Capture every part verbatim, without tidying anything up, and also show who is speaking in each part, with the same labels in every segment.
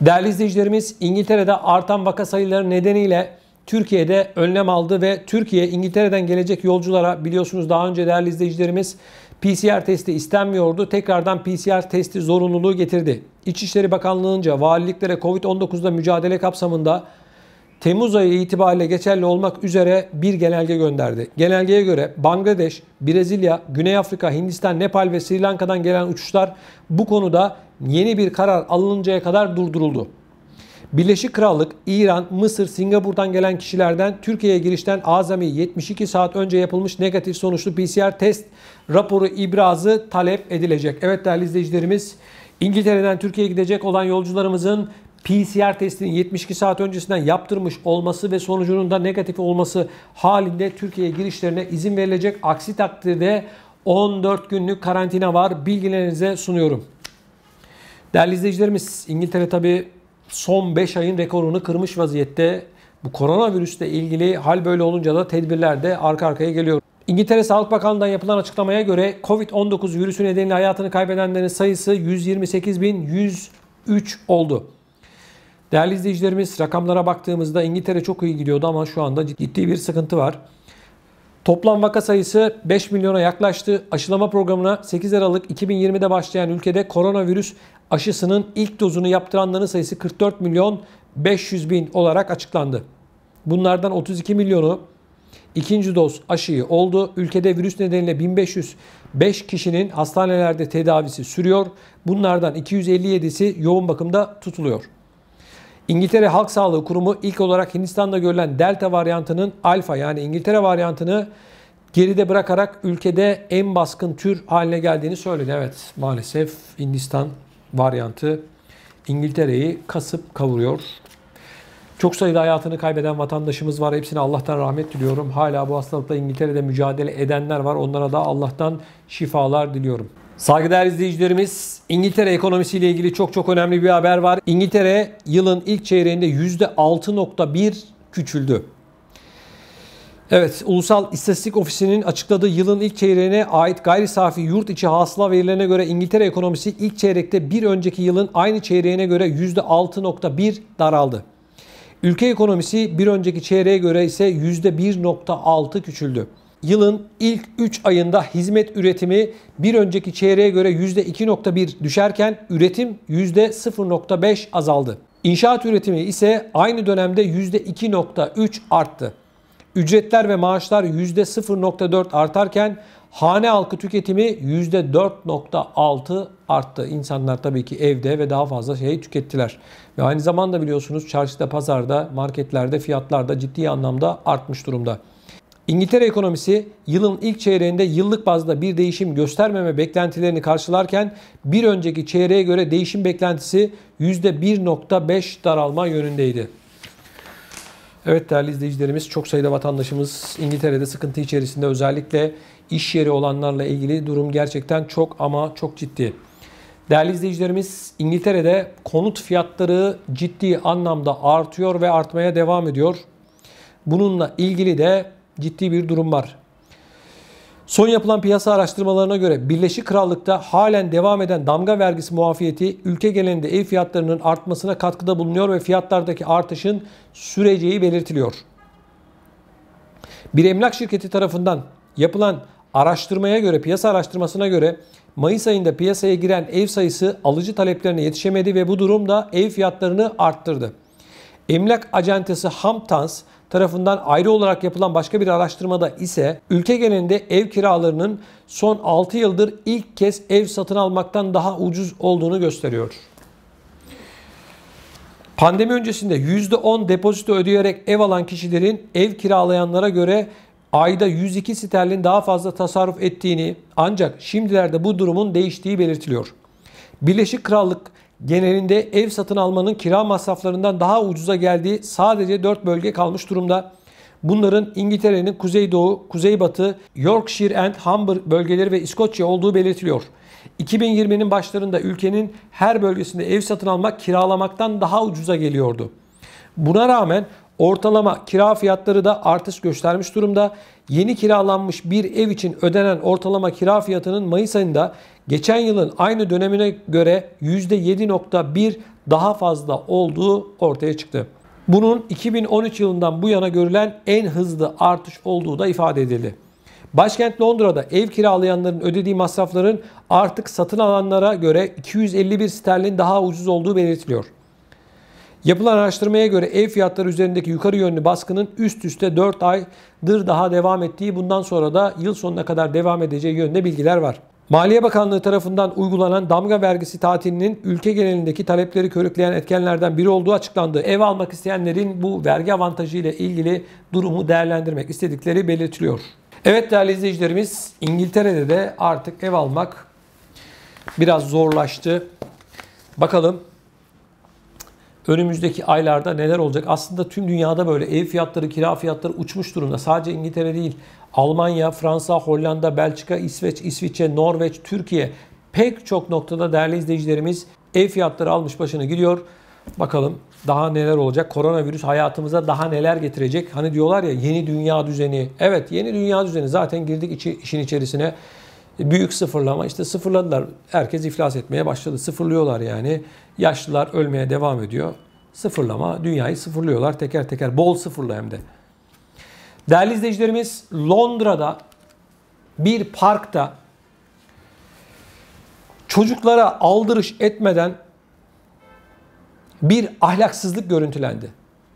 Speaker 1: Değerli izleyicilerimiz, İngiltere'de artan vaka sayıları nedeniyle Türkiye'de önlem aldı ve Türkiye İngiltere'den gelecek yolculara, biliyorsunuz daha önce değerli izleyicilerimiz P C R testi istenmiyordu. Tekrardan P C R testi zorunluluğu getirdi. İçişleri Bakanlığı'nca valiliklere Covid on dokuzla mücadele kapsamında Temmuz ayı itibariyle geçerli olmak üzere bir genelge gönderdi. Genelgeye göre Bangladeş, Brezilya, Güney Afrika, Hindistan, Nepal ve Sri Lanka'dan gelen uçuşlar bu konuda yeni bir karar alınıncaya kadar durduruldu. Birleşik Krallık, İran, Mısır, Singapur'dan gelen kişilerden Türkiye'ye girişten azami yetmiş iki saat önce yapılmış negatif sonuçlu P C R test raporu ibrazı talep edilecek. Evet değerli izleyicilerimiz, İngiltere'den Türkiye'ye gidecek olan yolcularımızın P C R testini yetmiş iki saat öncesinden yaptırmış olması ve sonucunun da negatif olması halinde Türkiye'ye girişlerine izin verilecek. Aksi takdirde on dört günlük karantina var. Bilgilerinize sunuyorum. Değerli izleyicilerimiz, İngiltere tabii son beş ayın rekorunu kırmış vaziyette. Bu koronavirüsle ilgili hal böyle olunca da tedbirler de arka arkaya geliyor. İngiltere Sağlık Bakanlığı'ndan yapılan açıklamaya göre Covid on dokuz virüsü nedeniyle hayatını kaybedenlerin sayısı yüz yirmi sekiz bin yüz üç oldu. Değerli izleyicilerimiz, rakamlara baktığımızda İngiltere çok iyi gidiyordu ama şu anda ciddi bir sıkıntı var. Toplam vaka sayısı beş milyona yaklaştı. Aşılama programına sekiz Aralık iki bin yirmide başlayan ülkede koronavirüs aşısının ilk dozunu yaptıranların sayısı kırk dört milyon beş yüz bin olarak açıklandı. Bunlardan otuz iki milyonu ikinci doz aşıyı oldu. Ülkede virüs nedeniyle bin beş yüz beş kişinin hastanelerde tedavisi sürüyor. Bunlardan iki yüz elli yedisi yoğun bakımda tutuluyor. İngiltere Halk Sağlığı Kurumu ilk olarak Hindistan'da görülen Delta varyantının alfa yani İngiltere varyantını geride bırakarak ülkede en baskın tür haline geldiğini söyledi. Evet, maalesef Hindistan varyantı İngiltere'yi kasıp kavuruyor. Çok sayıda hayatını kaybeden vatandaşımız var. Hepsine Allah'tan rahmet diliyorum. Hala bu hastalıkla İngiltere'de mücadele edenler var. Onlara da Allah'tan şifalar diliyorum. Saygıdeğer izleyicilerimiz, İngiltere ekonomisiyle ilgili çok çok önemli bir haber var. İngiltere yılın ilk çeyreğinde yüzde altı nokta bir küçüldü. Evet, Ulusal İstatistik Ofisi'nin açıkladığı yılın ilk çeyreğine ait gayri safi yurt içi hasıla verilerine göre İngiltere ekonomisi ilk çeyrekte bir önceki yılın aynı çeyreğine göre yüzde altı nokta bir daraldı. Ülke ekonomisi bir önceki çeyreğe göre ise yüzde bir nokta altı küçüldü. Yılın ilk üç ayında hizmet üretimi bir önceki çeyreğe göre yüzde iki nokta bir düşerken üretim yüzde sıfır nokta beş azaldı. İnşaat üretimi ise aynı dönemde yüzde iki nokta üç arttı. Ücretler ve maaşlar yüzde sıfır nokta dört artarken hane halkı tüketimi yüzde dört nokta altı arttı. İnsanlar tabii ki evde ve daha fazla şey tükettiler. Ve aynı zamanda biliyorsunuz çarşıda, pazarda, marketlerde fiyatlar da ciddi anlamda artmış durumda. İngiltere ekonomisi yılın ilk çeyreğinde yıllık bazda bir değişim göstermeme beklentilerini karşılarken bir önceki çeyreğe göre değişim beklentisi yüzde bir nokta beş daralma yönündeydi. Evet değerli izleyicilerimiz, çok sayıda vatandaşımız İngiltere'de sıkıntı içerisinde, özellikle iş yeri olanlarla ilgili durum gerçekten çok ama çok ciddi. Değerli izleyicilerimiz, İngiltere'de konut fiyatları ciddi anlamda artıyor ve artmaya devam ediyor. Bununla ilgili de ciddi bir durum var. Son yapılan piyasa araştırmalarına göre Birleşik Krallık'ta halen devam eden damga vergisi muafiyeti ülke genelinde ev fiyatlarının artmasına katkıda bulunuyor ve fiyatlardaki artışın süreceği belirtiliyor. Bir emlak şirketi tarafından yapılan araştırmaya göre, piyasa araştırmasına göre Mayıs ayında piyasaya giren ev sayısı alıcı taleplerine yetişemedi ve bu durum da ev fiyatlarını arttırdı. Emlak acentesi Hamptons tarafından ayrı olarak yapılan başka bir araştırmada ise ülke genelinde ev kiralarının son altı yıldır ilk kez ev satın almaktan daha ucuz olduğunu gösteriyor. Pandemi öncesinde yüzde on depozito ödeyerek ev alan kişilerin ev kiralayanlara göre ayda yüz iki sterlin daha fazla tasarruf ettiğini, ancak şimdilerde bu durumun değiştiği belirtiliyor. Birleşik Krallık genelinde ev satın almanın kira masraflarından daha ucuza geldiği sadece dört bölge kalmış durumda. Bunların İngiltere'nin kuzeydoğu, kuzeybatı, Yorkshire and Humber bölgeleri ve İskoçya olduğu belirtiliyor. iki bin yirminin başlarında ülkenin her bölgesinde ev satın almak kiralamaktan daha ucuza geliyordu. Buna rağmen Ortalama kira fiyatları da artış göstermiş durumda. Yeni kiralanmış bir ev için ödenen ortalama kira fiyatının Mayıs ayında geçen yılın aynı dönemine göre yüzde yedi nokta bir daha fazla olduğu ortaya çıktı. Bunun iki bin on üç yılından bu yana görülen en hızlı artış olduğu da ifade edildi. Başkent Londra'da ev kiralayanların ödediği masrafların artık satın alanlara göre iki yüz elli bir sterlin daha ucuz olduğu belirtiliyor. Yapılan araştırmaya göre ev fiyatları üzerindeki yukarı yönlü baskının üst üste dört aydır daha devam ettiği, bundan sonra da yıl sonuna kadar devam edeceği yönünde bilgiler var. Maliye Bakanlığı tarafından uygulanan damga vergisi tatilinin ülke genelindeki talepleri körükleyen etkenlerden biri olduğu açıklandı. Ev almak isteyenlerin bu vergi avantajı ile ilgili durumu değerlendirmek istedikleri belirtiliyor. Evet değerli izleyicilerimiz, İngiltere'de de artık ev almak biraz zorlaştı. Bakalım önümüzdeki aylarda neler olacak? Aslında tüm dünyada böyle ev fiyatları, kira fiyatları uçmuş durumda. Sadece İngiltere değil, Almanya, Fransa, Hollanda, Belçika, İsveç, İsviçre, Norveç, Türkiye, pek çok noktada değerli izleyicilerimiz ev fiyatları almış başını gidiyor. Bakalım daha neler olacak? Koronavirüs hayatımıza daha neler getirecek? Hani diyorlar ya, yeni dünya düzeni. Evet, yeni dünya düzeni. Zaten girdik içi, işin içerisine. Büyük sıfırlama. İşte sıfırladılar. Herkes iflas etmeye başladı. Sıfırlıyorlar yani. Yaşlılar ölmeye devam ediyor. Sıfırlama. Dünyayı sıfırlıyorlar teker teker. Bol sıfırla hem de. Değerli izleyicilerimiz, Londra'da bir parkta çocuklara aldırış etmeden bir ahlaksızlık görüntülendi.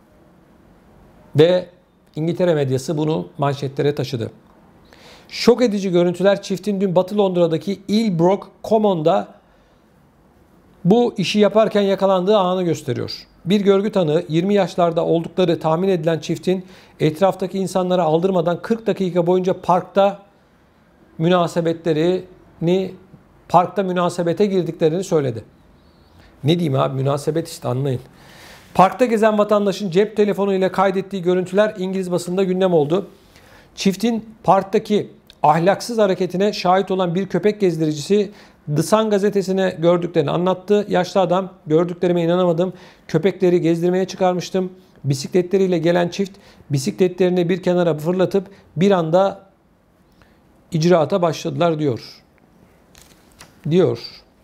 Speaker 1: Ve İngiltere medyası bunu manşetlere taşıdı. Şok edici görüntüler çiftin dün Batı Londra'daki Ilbrook Common'da bu işi yaparken yakalandığı anı gösteriyor. Bir görgü tanığı yirmi yaşlarda oldukları tahmin edilen çiftin etraftaki insanlara aldırmadan kırk dakika boyunca parkta münasebetlerini, parkta münasebete girdiklerini söyledi. Ne diyeyim abi, münasebet işte, anlayın. Parkta gezen vatandaşın cep telefonu ile kaydettiği görüntüler İngiliz basında gündem oldu. Çiftin parktaki ahlaksız hareketine şahit olan bir köpek gezdiricisi The Sun gazetesine gördüklerini anlattı. Yaşlı adam, gördüklerime inanamadım. Köpekleri gezdirmeye çıkarmıştım. Bisikletleriyle gelen çift bisikletlerini bir kenara fırlatıp bir anda icraata başladılar diyor. Diyor.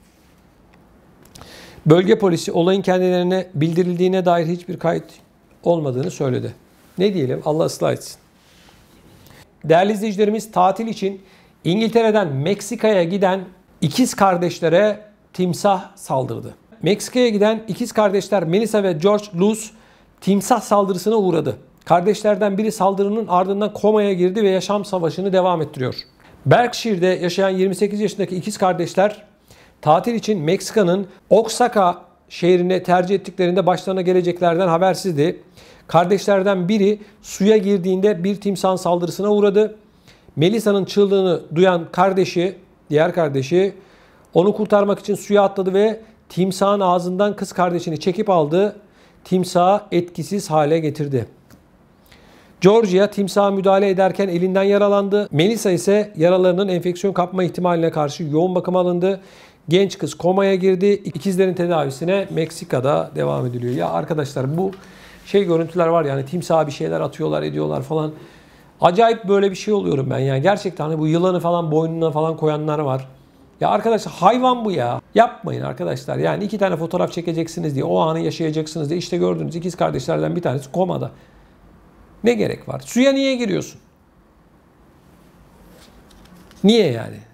Speaker 1: Bölge polisi olayın kendilerine bildirildiğine dair hiçbir kayıt olmadığını söyledi. Ne diyelim? Allah ıslah etsin. Değerli izleyicilerimiz, tatil için İngiltere'den Meksika'ya giden ikiz kardeşlere timsah saldırdı. Meksika'ya giden ikiz kardeşler Melissa ve George Luz timsah saldırısına uğradı. Kardeşlerden biri saldırının ardından komaya girdi ve yaşam savaşını devam ettiriyor. Berkshire'de yaşayan yirmi sekiz yaşındaki ikiz kardeşler tatil için Meksika'nın Oaxaca şehrine tercih ettiklerinde başlarına geleceklerden habersizdi. Kardeşlerden biri suya girdiğinde bir timsahın saldırısına uğradı. Melissa'nın çığlığını duyan kardeşi, diğer kardeşi onu kurtarmak için suya atladı ve timsahın ağzından kız kardeşini çekip aldı. Timsahı etkisiz hale getirdi. Georgia timsaha müdahale ederken elinden yaralandı. Melissa ise yaralarının enfeksiyon kapma ihtimaline karşı yoğun bakıma alındı. Genç kız komaya girdi. İkizlerin tedavisine Meksika'da devam ediliyor. Ya arkadaşlar, bu şey görüntüler var yani, timsaha bir şeyler atıyorlar, ediyorlar falan. Acayip böyle bir şey oluyorum ben yani. Gerçekten hani bu yılanı falan boynuna falan koyanlar var. Ya arkadaşlar, hayvan bu ya. Yapmayın arkadaşlar. Yani iki tane fotoğraf çekeceksiniz diye, o anı yaşayacaksınız diye. İşte gördüğünüz ikiz kardeşlerden bir tanesi komada. Ne gerek var? Suya niye giriyorsun? Niye yani?